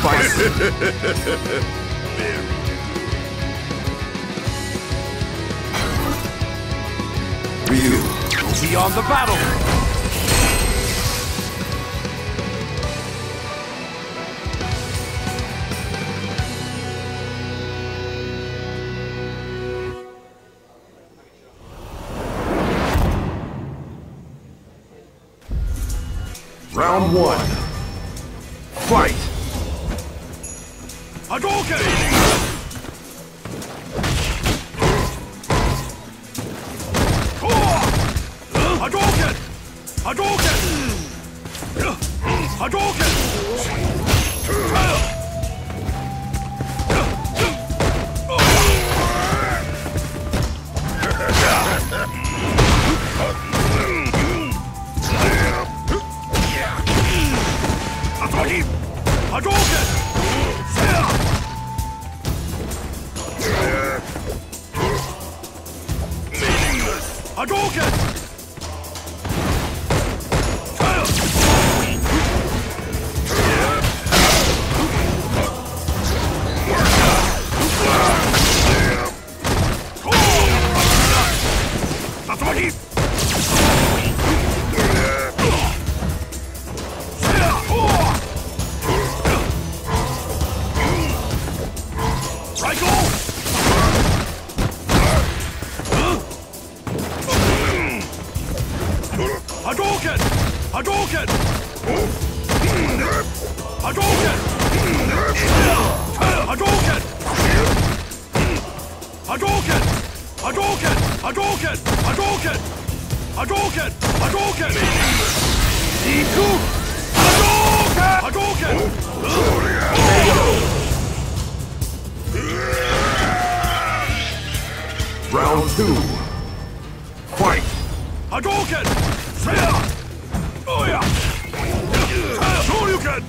Spicy. Ryu. Go beyond the battle! Round one. Fight! Hadouken! Hadouken! Hadouken! Hadouken! Hadouken! Hadouken! Hadouken! Hadouken! Hadouken! Hadouken! Hadouken! Hadouken! Hadouken! Hadouken! Hadouken! Hadouken! Iku! Hadouken! Hadouken! Round two. Fight! Hadouken! Oh yeah! Shoryuken!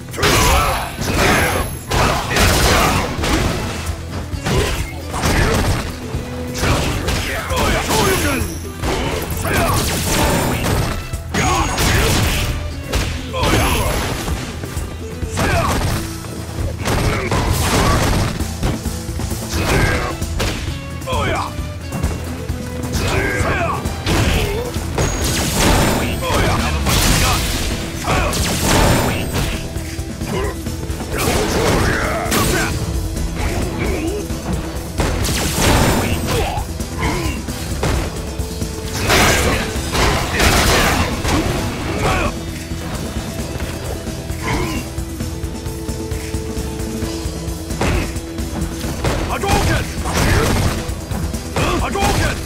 Oh yeah! Shoryuken! Oh yeah! Oh yeah! Hadouken! Hadouken!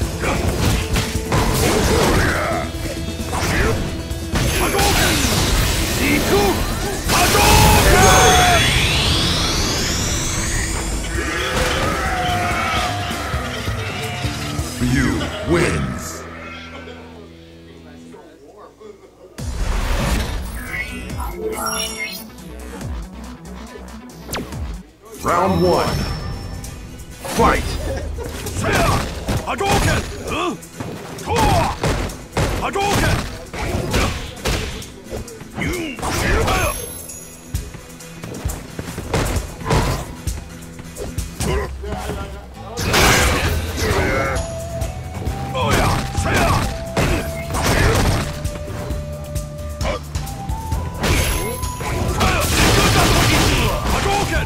Hadouken! Iku! Hadouken! Ryu wins. Round one. Fight! Hadouken! Hadouken! Oh yeah! Hadouken!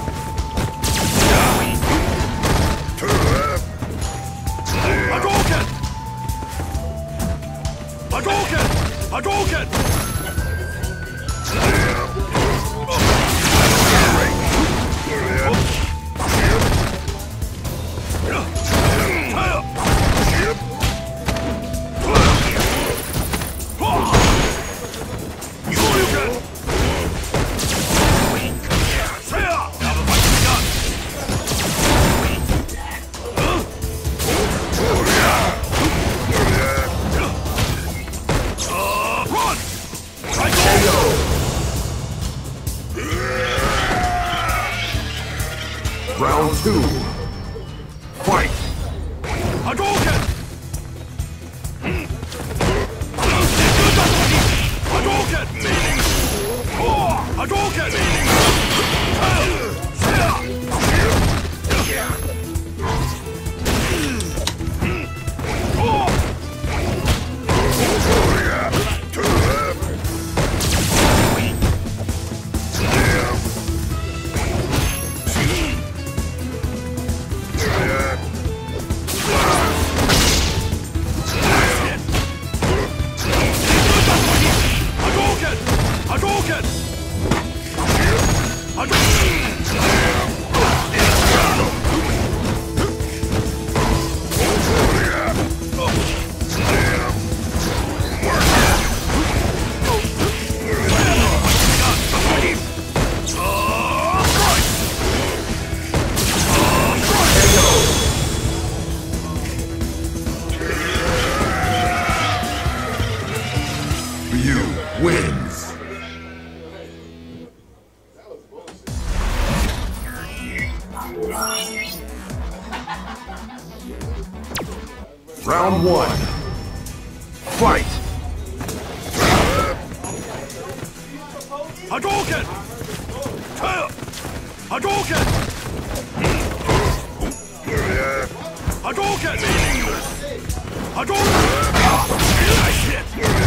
Hadouken! Hadouken! Hadouken! Round two. Fight! Hadouken! Hadouken! Hadouken! one. Fight! Hadouken! Hadouken! Hadouken! Hadouken! Shit!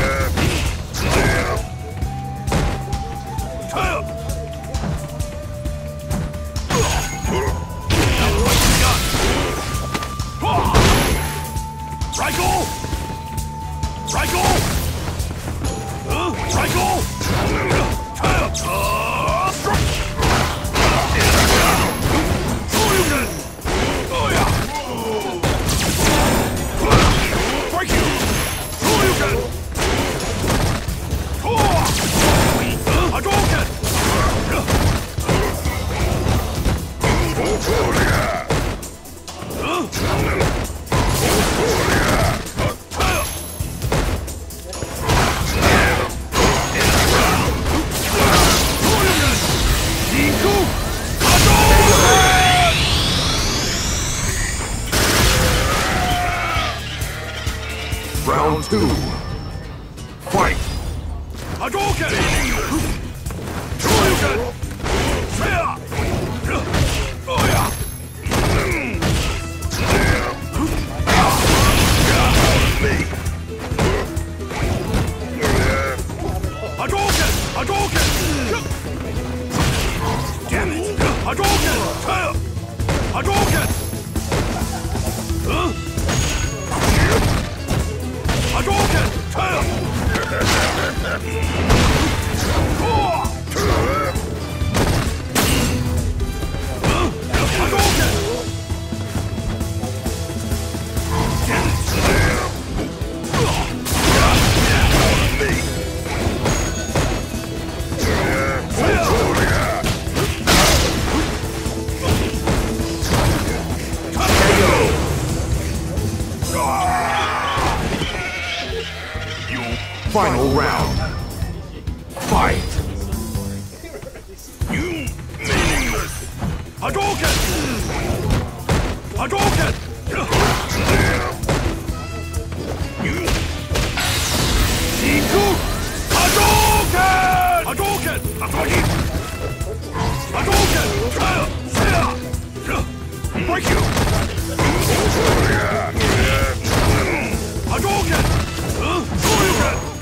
Round two. Fight! Hadouken! Hadouken! Oh yeah! Hadouken! Hadouken! Damn it! Hadouken! Hadouken! Hadouken! Final round. Fight! You meaningless! Hadouken! Hadouken! You... Iku! Hadouken! Hadouken! Hadouken! Hadouken! Break you! Hadouken! Hadouken!